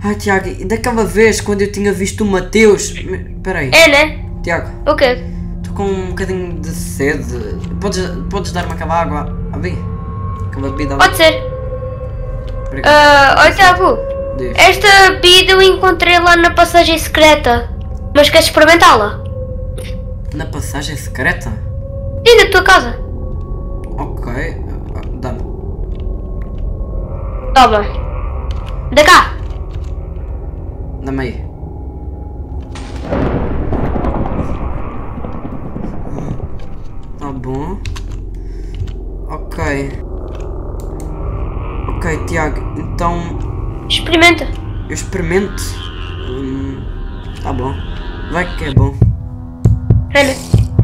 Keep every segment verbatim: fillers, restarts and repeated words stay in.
Ai, Tiago, e daquela vez quando eu tinha visto o Mateus... Espera aí. É, né? Tiago. O quê? Estou com um bocadinho de sede. Podes, podes dar-me aquela água ali? Aquela bebida ali? Pode ser. Obrigado. Ah, olha, Tiago. Diz. Esta bebida eu encontrei lá na passagem secreta. Mas queres experimentá-la? Na passagem secreta? E na tua casa? Ok. Dá-me. Toma. Da cá. Dá-me aí. Tá bom. Ok. Ok, Tiago, então Experimenta. eu experimento. Hum, tá bom. Vai que é bom. Olha.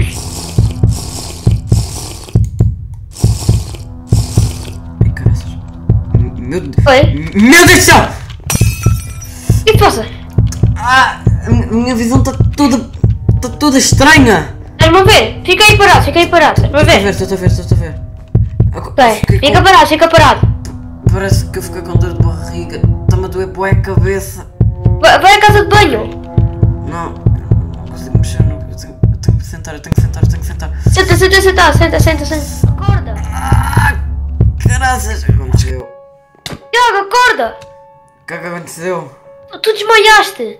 Ai, caraças. Meu Deus. Oi? Meu Deus do céu! O que te passa? Ah, a minha visão está toda. Está toda estranha! Estás-me a ver? Fica aí parado, fica aí parado. Estás-me a Estou a ver, ver? estou a ver, estou a ver. Agora, Ok. fiquei com- Fica parado, fica parado. Parece que eu fiquei com dor de barriga. Está-me a doer bué a cabeça. Vai, vai à casa de banho. Não, eu não consigo mexer. Não, eu, tenho, eu tenho que sentar, eu tenho que sentar, eu tenho que sentar. Senta, senta, senta, senta, senta, senta. Acorda. Ah, caraças! O que aconteceu? Tiago, acorda. O que é que aconteceu? Tu, tu desmaiaste.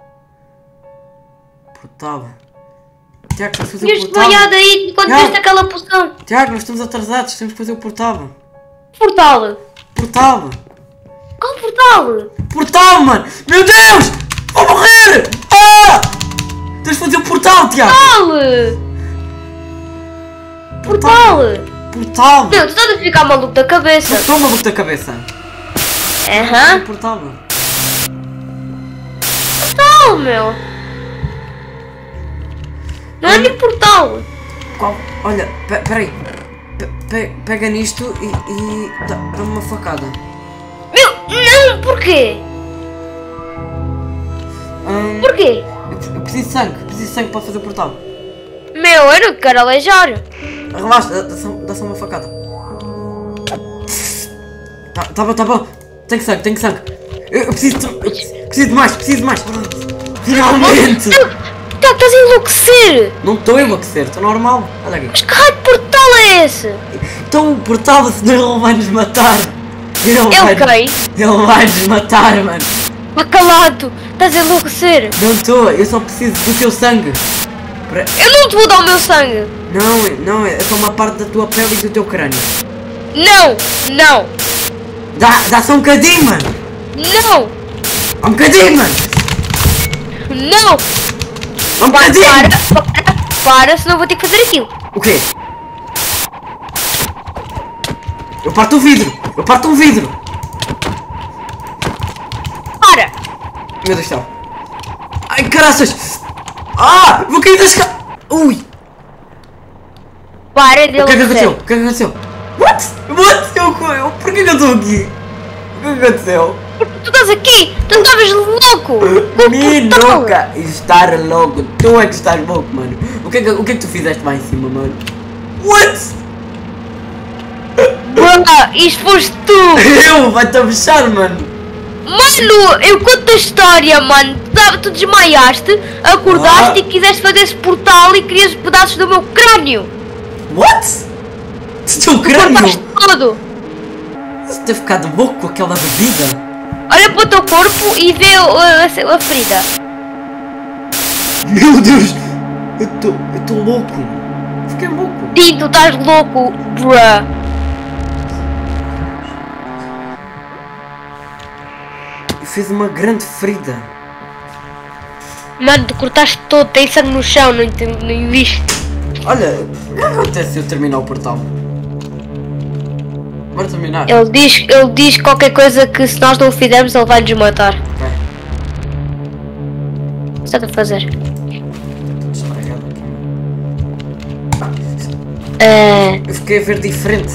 Portal. Tiago, temos que fazer Tinhas o portal. desmaiado aí enquanto Tiago. viste aquela poção. Tiago, nós estamos atrasados, temos que fazer o portal. Portal. Portal! Qual portal? Portal, mano! Meu Deus! Vou morrer! Ah! Tens de fazer o portal, Tiago! Portal. Portal. Portal! Meu, tu estás a ficar maluco da cabeça. Estou maluco da cabeça! Aham. O portal, mano! Portal, meu. Não é nem portal. Qual? Olha, pe peraí. Pe pe pega nisto e, e dá- dá-me uma facada. Meu, não, porquê? Hum, Porquê? eu, eu preciso de sangue, preciso de sangue para fazer o portal. Meu, eu não quero aleijar. Relaxa, dá- dá só- dá só uma facada. Tá, tá bom, tá bom. Tenho sangue, tenho sangue. Eu, eu preciso de, eu preciso preciso de mais, preciso de mais. Finalmente! Tá, estás a enlouquecer. Não estou a enlouquecer, estou normal. Olha aqui. Mas que raio de portal é esse? Então o portal, senão ele vai nos matar. Ele Eu vai, quem? ele vai nos matar, mano. Tá calado. Estás a enlouquecer. Não estou, eu só preciso do teu sangue. Para- Eu não te vou dar o meu sangue. Não, não, é só uma parte da tua pele e do teu crânio. Não, não, Dá, dá só um bocadinho, mano. não, Um bocadinho, mano. não. Um bocadinho. Para, para, para, senão vou ter que fazer aquilo. O quê? Eu parto o vidro. Eu parto um vidro. Para. Meu Deus do céu. Ai, caraças. Ah, vou cair das ca... Ui. Para de O que é que aconteceu? enlouquecer. O que é que aconteceu? What? What? Eu, eu, por que que eu estou aqui? O que é que aconteceu? Tu estás aqui. Tu estavas louco. Com o Me portal. nunca estar louco. Tu é que estás louco, mano. O que, é que, o que é que tu fizeste lá em cima, mano? What? Ah, isto foste tu. Eu? Vai-te a fechar, mano. Mano, eu conto a história, mano. Tu, tu desmaiaste, acordaste Ah. e quiseste fazer esse portal e querias pedaços do meu crânio. What? Estou crânio. Cortaste todo. Você ter ficado louco com aquela bebida? Olha para o teu corpo e vê uh, a, a ferida. Meu Deus. Eu estou eu estou louco. Fiquei louco. Sim, tu estás louco, bruh. Eu fiz uma grande ferida. Mano, tu cortaste todo, tem sangue no chão, não, ent- não viste? Olha, o que acontece se eu terminar o portal? Bora terminar. Ele diz, ele diz qualquer coisa que se nós não o fizermos ele vai nos matar. Vai. O que estás a fazer? Estou descarregado aqui. É. Eu fiquei a ver diferente.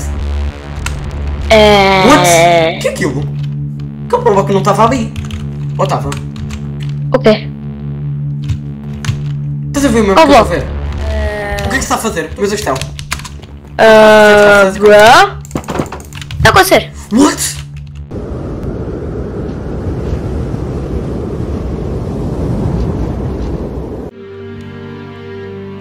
É. What? O que é aquilo? Que prova que não estava ali. Ou estava? O quê? Estás a ver mesmo o Qual que eu estou a bloco? ver? O que é que se está a fazer? Meu Deus do céu. Ah, bruh? O que está a acontecer? What?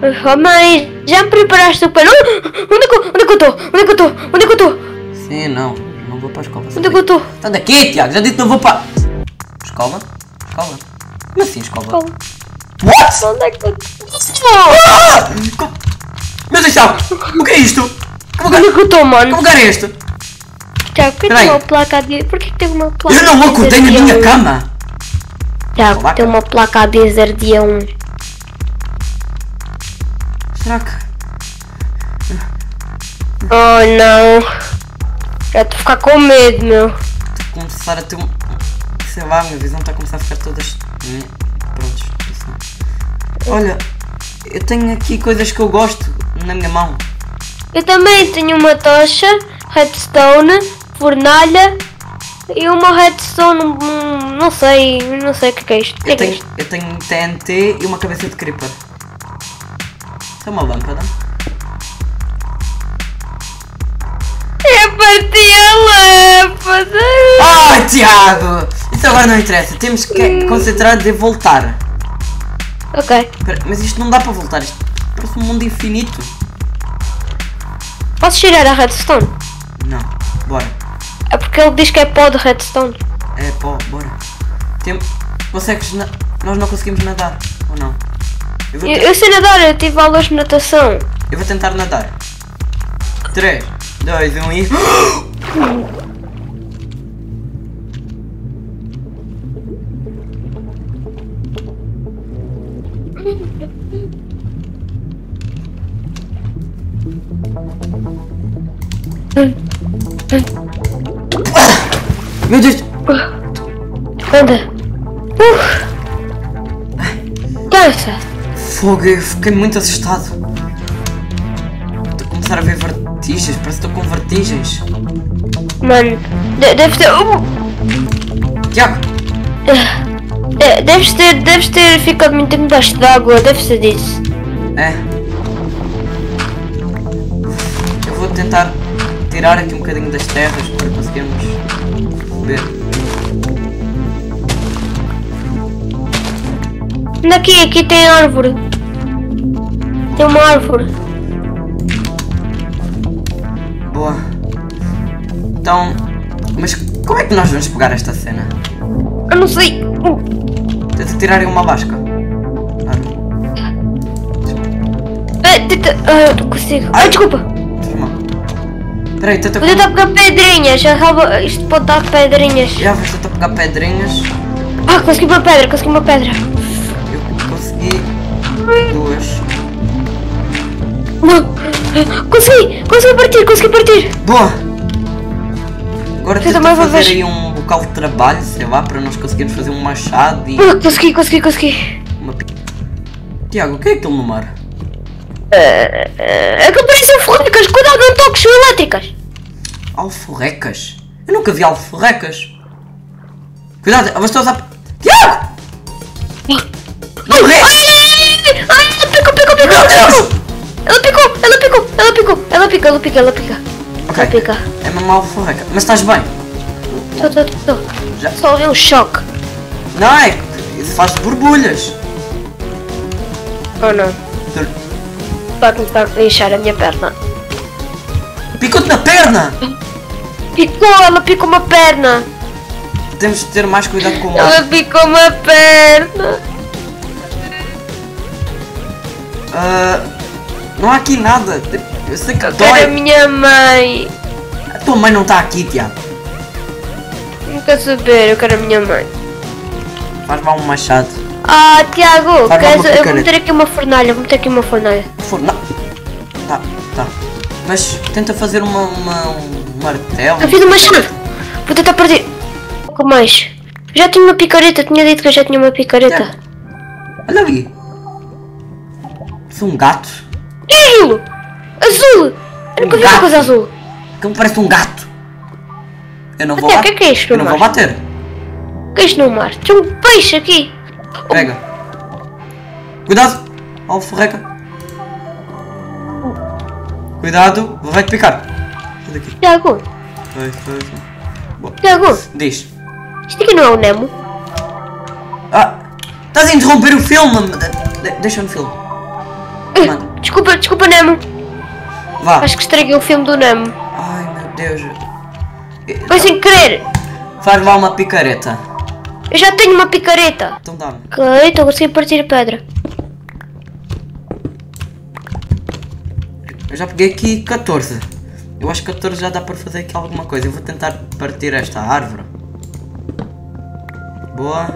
Oh mãe, já me preparaste o pano? Onde é que eu onde é que eu estou? Onde é que eu estou? Onde é que eu estou? Sim, não. Não vou para a escola. Onde é que eu estou? Sai daqui, Tiago. Já disse que não vou para... Escola? Escola? Como assim escola? Escola. What? Onde é que eu estou? Ah! Co- Meu Deus do céu! O que é isto? Que lugar, Onde é que eu estou, que mano? lugar é este? Tiago, porquê Peraí. tem uma placa a dizer? Porquê que tem uma placa? Eu não a acordei dizer na minha dia um? cama! Tiago, Placa? tem uma placa a dizer dia um. Será que... Oh não. Já estou a ficar com medo, meu. Estou a começar a ter um... Sei lá, a minha visão está a começar a ficar toda... Prontos, assim. Olha, eu tenho aqui coisas que eu gosto na minha mão. Eu também tenho uma tocha, redstone, fornalha e uma redstone, hum, não sei, não sei o que é isto. O que Eu é que é tenho, isto? eu tenho T N T e uma cabeça de creeper. Isso é uma lâmpada. É partir a lâmpada. Ai, Tiago! Isso agora não interessa. Temos que concentrar de voltar. Ok. Espera, mas isto não dá para voltar. Isto parece um mundo infinito. Posso tirar a redstone? Não. Bora. É porque ele diz que é pó de redstone. É pó, bora. Tem... Consegues... Na... Nós não conseguimos nadar. Ou não? Eu vou, Eu, te- eu sei nadar, eu tive aulas de natação. eu vou tentar nadar. três, dois, um e... Meu Deus! Anda. Uf. Cansa. Fogo, eu fiquei muito assustado. Estou a começar a ver vertigens, parece que estou com vertigens. Mano, de- deve ter. Uh, Tiago! de- deves ter. Deves ter ficado muito tempo debaixo d'água, deve ser disso. É. Eu vou tentar tirar aqui um bocadinho das terras para conseguirmos ver. Anda aqui, aqui tem árvore. Tem uma árvore. Boa. Então. Mas como é que nós vamos pegar esta cena? Eu não sei. Uh, Tenta tirar aí uma lasca. Ah, é, tenta. Ah, eu não consigo. Ai, desculpa. desma. Peraí, tenta. Vou tentar pegar pedrinhas. Já acaba- Isto pode dar pedrinhas. Já vou tentar pegar pedrinhas. Ah, consegui uma pedra, consegui uma pedra. Eu consegui duas. Consegui! Consegui partir, consegui partir! Boa! Agora Eu tenta também vou fazer ver. aí um local de trabalho, sei lá, para nós conseguirmos fazer um machado e Ah, consegui, consegui, consegui! uma pi... Tiago, o que é aquilo no mar? É que parecem forrecas, cuidado, não toques, são elétricas! Alforrecas? Eu nunca vi alforrecas. Cuidado, elas estão a usar... Tiago! Não Ai, morri! ai, ai, ela picou, picou, picou! Meu Deus! Ela picou, ela picou, ela picou, ela pica, ela pica, ela pica. Ok, Ela pica. é mesmo alforreca. Mas estás bem? Tô, tô, tô. Já. Só é um choque. Não, é que isso faz borbulhas. Oh não, vai começar a inchar a minha perna. Picou-te na perna! Picou, ela picou uma perna! Temos de ter mais cuidado com o Ela mar. picou uma perna! Ah, não há aqui nada. Eu sei que Eu quero a dói. minha mãe! A tua mãe não está aqui, Tiago. Não quero saber, eu quero a minha mãe. Faz mal um machado. Ah, Tiago, Vai, queres, vamos, eu vou picareta. meter aqui uma fornalha, vou meter aqui uma fornalha. For... Não. Tá, tá. Mas tenta fazer uma, uma, um martelo. Eu fiz uma chave! Vou tentar partir. Um pouco mais. Já tinha uma picareta, tinha dito que eu já tinha uma picareta. Tiago, olha ali. Sou um gato. Que é aquilo? Azul! Eu nunca vi uma gato. coisa azul. Que me parece um gato. Eu não vou Até, lá. o que é que é isto Eu no não vou mar? bater. O que é isto no mar? Tem um peixe aqui. Pega. Cuidado. Alforreca. Cuidado. Vai-te picar. Sai daqui. Tiago, Vai, vai, vai. Boa. Tiago, Diz. isto aqui não é o Nemo? Ah, estás a interromper o filme. De- de- Deixa no filme. Manda. Desculpa, desculpa, Nemo. Vá. Acho que estraguei o filme do Nemo. Ai meu Deus. Foi sem querer. Faz lá uma picareta. Eu já tenho uma picareta. Então dá-me. Ok, estou a conseguir partir a pedra. Eu já peguei aqui catorze. Eu acho que catorze já dá para fazer aqui alguma coisa. Eu vou tentar partir esta árvore. Boa.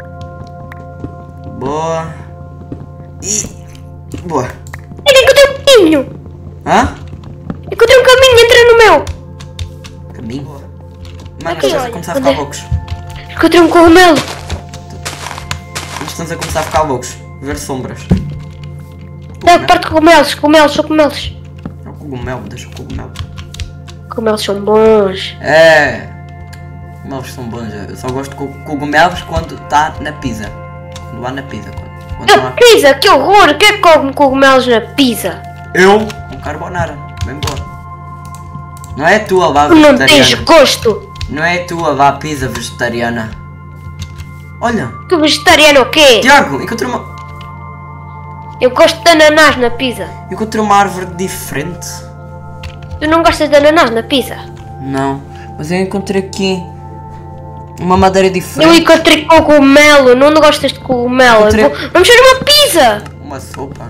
Boa. E... Boa. Eu encontrei um caminho. Hã? Encontrei um caminho, entra no meu. Caminho? Mano, Aqui, estamos a olha, começar a onde ficar é? loucos. Encontrei um cogumelo. Estamos a começar a ficar loucos. Ver sombras. Não, parte de cogumelos, cogumelos, são cogumelos. É o cogumelo, deixa o cogumelo. Cogumelos são bons. É. Cogumelos são bons. Eu só gosto de co- cogumelos quando está na pizza. Quando há na pizza. Quando, quando não Não, há... pizza, que horror! Quem é que come cogumelos na pizza? Eu com carbonara. Bem boa. Não é a tua lá Tu não tens vegetariana. gosto. Não é a tua lá pizza vegetariana. Olha. Que vegetariano o quê? Tiago, encontrei uma... Eu gosto de ananás na pizza. Encontrei uma árvore diferente. Tu não gostas de ananás na pizza? Não. Mas eu encontrei aqui... Uma madeira Eu diferente. encontrei cogumelo, não gostas de cogumelo? Encontrei- Vou- Vamos fazer uma pizza! Uma sopa.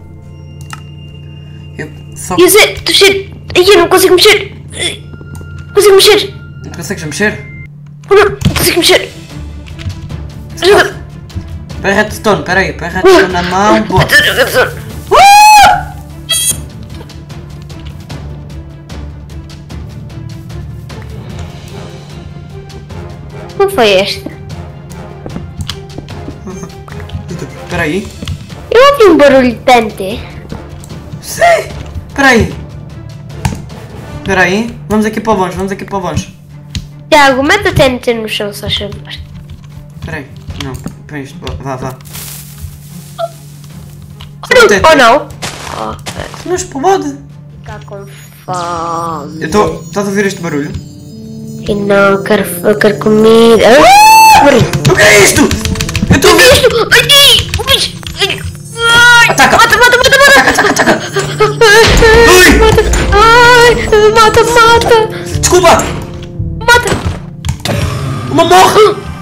Eu só... E eu sei, tu cheiro... Ai, eu não consigo mexer! Não consigo mexer! Não consegues mexer? Não, não consigo mexer! Ajuda! Põe redstone, peraí. Põe redstone na mão. Boa. Não foi esta? Peraí. Eu ouvi um barulho tanto. Sim! Peraí. Peraí. Vamos aqui para longe, vamos aqui para longe. Tiago, mete a T N T no chão, só favor. Peraí. Não, põe isto. Vá, vá. Não, ou não? Não explode. Ficar com fome. Eu estou. Estás a ouvir este barulho? E não, quero, eu quero comida. Barulho. O que é isto? Eu estou a ouvir. Isto! Aqui! O bicho! Ai! Ataca! Mata, mata, mata, mata! Ataca, ataca, ataca! Ai! Mata! Ai! Mata, mata! Desculpa! Mata! Uma morre!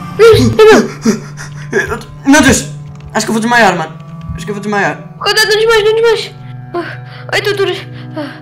Não! Meu Deus! Acho que eu vou desmaiar, mano. Acho que eu vou desmaiar. Cuidado, não desmais, não desmais! Ai, estou dura!